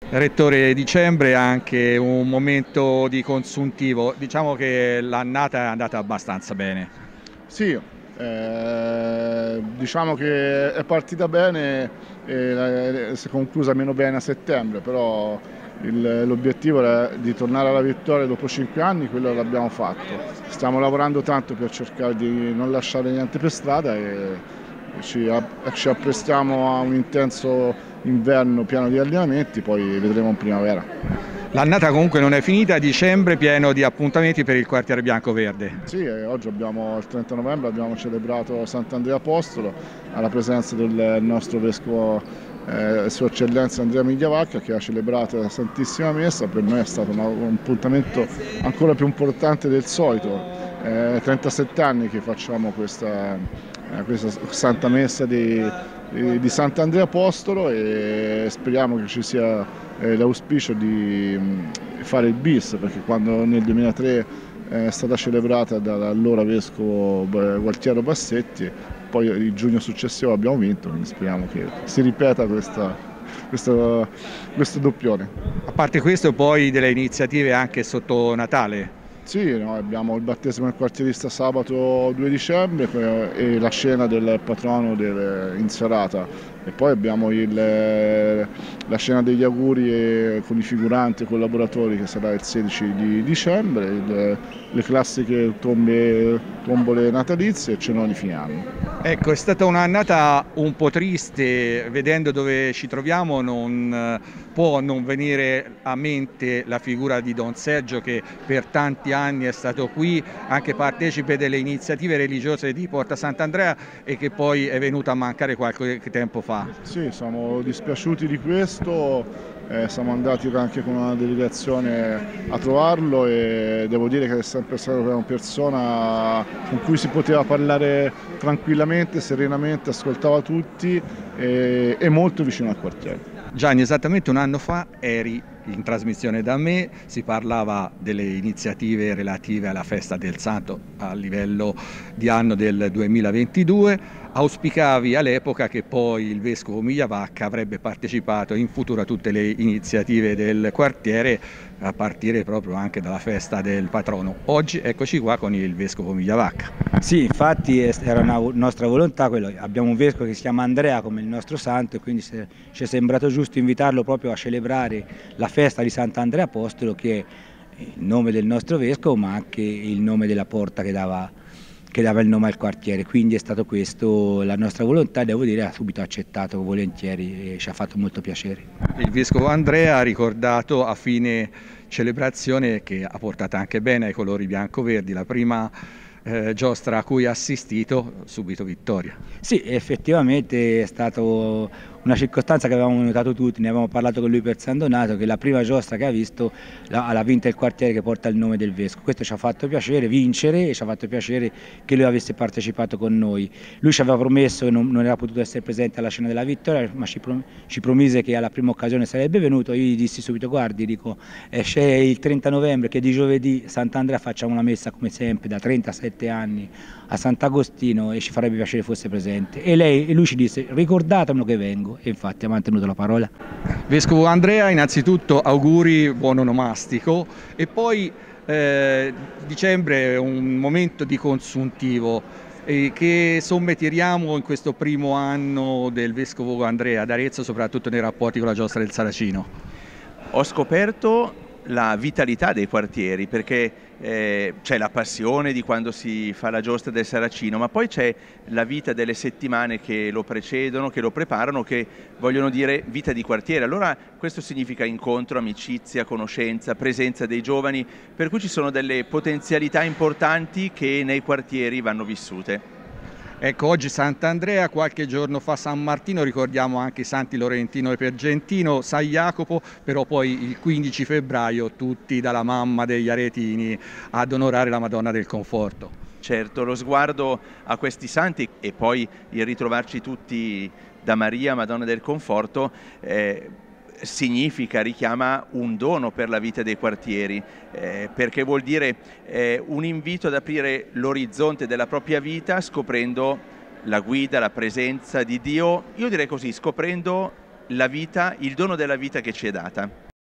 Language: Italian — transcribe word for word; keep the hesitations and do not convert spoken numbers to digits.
Rettore, dicembre è anche un momento di consuntivo, diciamo che l'annata è andata abbastanza bene. Sì, eh, diciamo che è partita bene e si è conclusa meno bene a settembre, però il- l'obiettivo era di tornare alla vittoria dopo cinque anni, quello l'abbiamo fatto. Stiamo lavorando tanto per cercare di non lasciare niente per strada e ci, app- ci apprestiamo a un intenso inverno pieno di allenamenti, poi vedremo in primavera. L'annata comunque non è finita, dicembre pieno di appuntamenti per il quartiere bianco-verde. Sì, e oggi abbiamo, il trenta novembre abbiamo celebrato Sant'Andrea Apostolo alla presenza del nostro vescovo, eh, Sua Eccellenza Andrea Migliavacca, che ha celebrato la Santissima Messa. Per noi è stato una- un appuntamento ancora più importante del solito. Eh, trentasette anni che facciamo questa, eh, questa Santa Messa di, di, di Sant'Andrea Apostolo e speriamo che ci sia eh, l'auspicio di mh, fare il bis, perché quando nel duemilatré è stata celebrata dall'allora vescovo Gualtiero Bassetti, poi il giugno successivo abbiamo vinto, quindi speriamo che si ripeta questa, questa, questo doppione. A parte questo, poi delle iniziative anche sotto Natale. Sì, no, abbiamo il battesimo del quartierista sabato due dicembre eh, e la scena del patrono del, in serata, e poi abbiamo il, la scena degli auguri e, con i figuranti e collaboratori, che sarà il sedici di dicembre, il, le classiche tombe, tombole natalizie e cenoni di fine anno. Ecco, è stata un'annata un po' triste, vedendo dove ci troviamo non eh, può non venire a mente la figura di Don Sergio, che per tanti anni è stato qui, anche partecipe delle iniziative religiose di Porta Sant'Andrea e che poi è venuto a mancare qualche tempo fa. Sì, siamo dispiaciuti di questo, eh, siamo andati anche con una delegazione a trovarlo e devo dire che è sempre stata una persona con cui si poteva parlare tranquillamente, serenamente, ascoltava tutti e, e molto vicino al quartiere. Gianni, esattamente un anno fa eri in trasmissione da me, si parlava delle iniziative relative alla festa del Santo a livello di anno del duemilaventidue, auspicavi all'epoca che poi il vescovo Migliavacca avrebbe partecipato in futuro a tutte le iniziative del quartiere, a partire proprio anche dalla festa del patrono. Oggi eccoci qua con il vescovo Migliavacca. Sì, infatti era una nostra volontà, quello. Abbiamo un vescovo che si chiama Andrea come il nostro santo e quindi ci è sembrato giusto invitarlo proprio a celebrare la festa di Sant'Andrea Apostolo, che è il nome del nostro vescovo ma anche il nome della porta che dava, che dava il nome al quartiere. Quindi è stato questo la nostra volontà e devo dire ha subito accettato volentieri e ci ha fatto molto piacere. Il vescovo Andrea ha ricordato a fine celebrazione che ha portato anche bene ai colori bianco-verdi la prima eh, giostra a cui ha assistito, subito vittoria. Sì, effettivamente è stata una circostanza che avevamo notato tutti, ne avevamo parlato con lui per San Donato, che la prima giostra che ha visto l'ha vinta il quartiere che porta il nome del vescovo. Questo ci ha fatto piacere vincere e ci ha fatto piacere che lui avesse partecipato con noi. Lui ci aveva promesso che non, non era potuto essere presente alla scena della vittoria, ma ci, prom ci promise che alla prima occasione sarebbe venuto. Io gli dissi subito: guardi, dico, eh, c'è il trenta novembre che di giovedì Sant'Andrea facciamo una messa come sempre da trentasette anni a Sant'Agostino e ci farebbe piacere fosse presente. E, lei, e lui ci disse: ricordatemelo che vengo, e infatti ha mantenuto la parola. Vescovo Andrea, innanzitutto auguri, buon onomastico, e poi eh, dicembre è un momento di consuntivo. E che somme tiriamo in questo primo anno del vescovo Andrea d'Arezzo, soprattutto nei rapporti con la giostra del Saracino? Ho scoperto la vitalità dei quartieri, perché eh, c'è la passione di quando si fa la giostra del Saracino, ma poi c'è la vita delle settimane che lo precedono, che lo preparano, che vogliono dire vita di quartiere. Allora questo significa incontro, amicizia, conoscenza, presenza dei giovani, per cui ci sono delle potenzialità importanti che nei quartieri vanno vissute. Ecco, oggi Sant'Andrea, qualche giorno fa San Martino, ricordiamo anche i Santi Lorentino e Pergentino, San Jacopo, però poi il quindici febbraio tutti dalla mamma degli aretini ad onorare la Madonna del Conforto. Certo, lo sguardo a questi santi e poi il ritrovarci tutti da Maria, Madonna del Conforto, eh, significa, richiama un dono per la vita dei quartieri, eh, perché vuol dire eh, un invito ad aprire l'orizzonte della propria vita scoprendo la guida, la presenza di Dio, io direi così, scoprendo la vita, il dono della vita che ci è data.